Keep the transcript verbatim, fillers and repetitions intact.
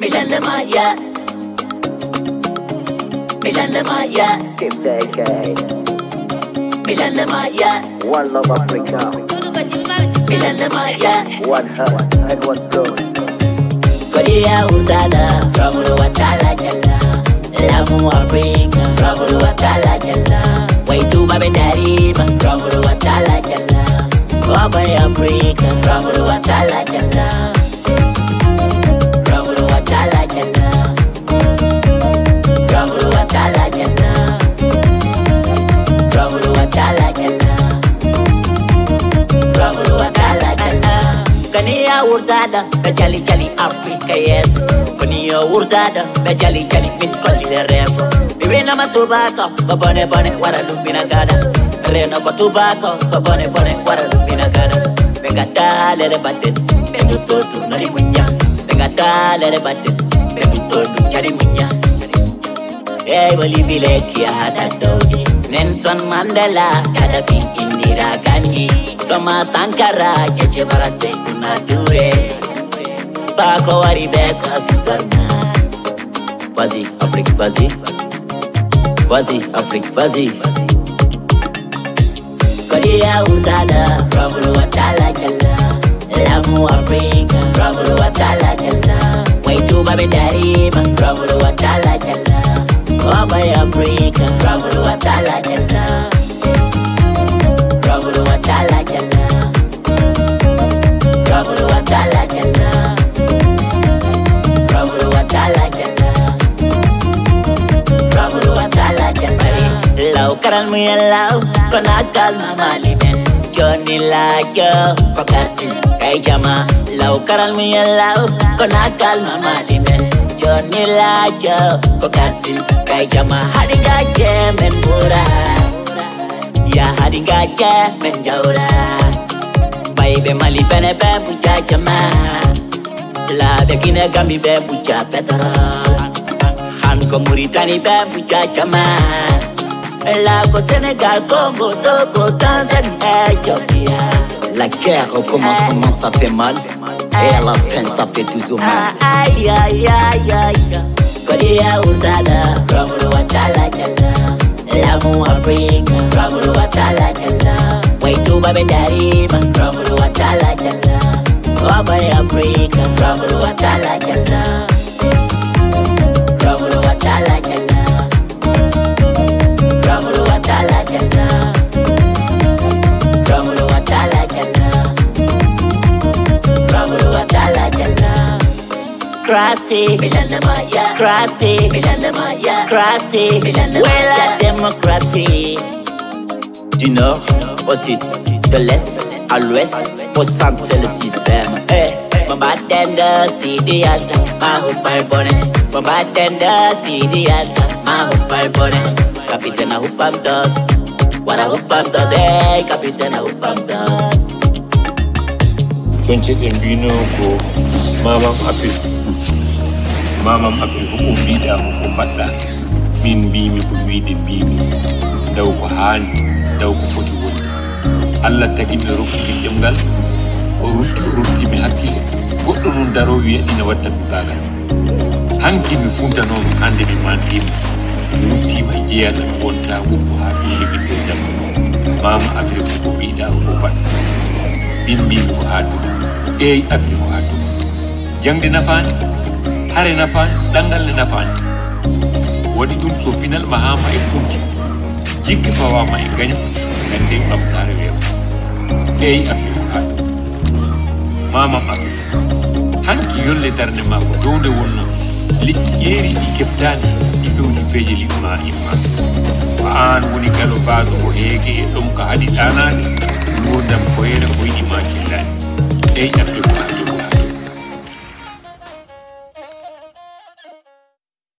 Milan Lamaya, Milan Lamaya, Keep the decade. Milan Lamaya, One love Africa. Milan Lamaya, One heart and one soul. Korea Udada, Ramuru Watala Jalla, Lamu Africa, Ramuru Watala Jalla, Waitu Babendariba, Ramuru Watala Jalla, Wabai Africa, Ramuru Watala Jalla, Ramuru Watala Jalla, Ramuru Watala Jalla, Ramuru Watala Jalla, Ramuru Watala Jalla. Kania Urdada, Bajali Jali Africa, yes. Kania Urdada, Bajali Jali Min Koli the Revo. Mirena Matubako, Kabone Bone, Waralumina Gada. Reno Kotubako, Kabone Bone, Waralumina Gada. Begata, let a button, Benuto to Narimunya. Begata, let a button, Benuto to Charimunya. Hey, Bolivi Lake, Hadadodi. Nelson Mandela, Gaddafi, Indira Gandhi. Thomas Sankara, Che Guevara, Sekuna Dure, Paco Aribeka, Zitorna, Fazi, Afrique, Fazi, Fazi, Afrique, Fazi, Korea Udada, Ramuru Watala Jalla, Lamu Africa, Ramuru Watala Jalla, Waitu Babendariba, Ramuru Watala Jalla, Wabai Africa, Ramuru Watala Jalla, Ramuru Watala Jalla, Ramuru Watala Jalla, Ramuru Watala Jalla, Ramuru Watala Jalla. Lau karan muya lau, kona kalma malimen, Johnny Lajo, kokarsin kai jama. Lau karan muya lau, kona kalma malimen, Johnny Lajo, kokarsin kai jama. Hadiga jemen murah. Ya hadiga jemen jauh. Baby mali bene be buja jama. La de Guinea Gambi be buja petrol. Han ko Mauritanie be buja jama. La ko Sénégal, Congo, Togo, Tanzanie, Ethiopia. La guerre au commencement ça fait mal et à la fin ça fait toujours mal. Aïe aïe aïe aïe. Korea Udada, Ramuru Watala Jalla, Lamu Africa, Ramuru Watala Jalla, Waitu Babendariba, Ramuru Watala Jalla, Wabai Africa, Ramuru Watala Jalla, Ramuru Watala Jalla, Ramuru Watala Jalla, Ramuru Watala Jalla, Ramuru Watala Jalla. Democracy, Milan Lamaya, Democracy, Milan Lamaya, Democracy, Milan Lamaya. Ouais, la démocratie. Du nord au sud, de l'est à l'ouest, au centre c'est le système. Hey, Mama Tenda, Sidi Alta, Mahu Palbone. Mama Tenda, Sidi Alta, Mahu Palbone. Kapitena Hupam Dos, Wara Hupam Dos, hey, Kapitena Hupam Dos. Tunche Dembino ko Mamam Afif. Mamam Afif ko bida ko badda. Min bimi ko wiide bimi. Daw ko haani, daw ko foti woni. Allah tagi mi rokki demgal. O rutti o rutti mi hakkile. Goddo non daro wi'a ina wadda mi bagal. Hanki mi funtano hande mi mandima. Mi ruttima jeeyal wonta woppo ha dum mi jam. Mama Afif ko bida ko badda. Bimbi ko hatu ey afri ko hatu jangde nafani hare nafani dangal ne nafani wadi dum so pinal mahama e kunti jikke fawama e ganyu gande bamtare wew ey afri ko hatu mama afri hanki yolle darne ma ko donde wonno li yeri di keptani di doni peje li ma imma an woni galo baso ko heke e dum ka hadi danade Mudam koyere ko yidi ma killani ey Afrique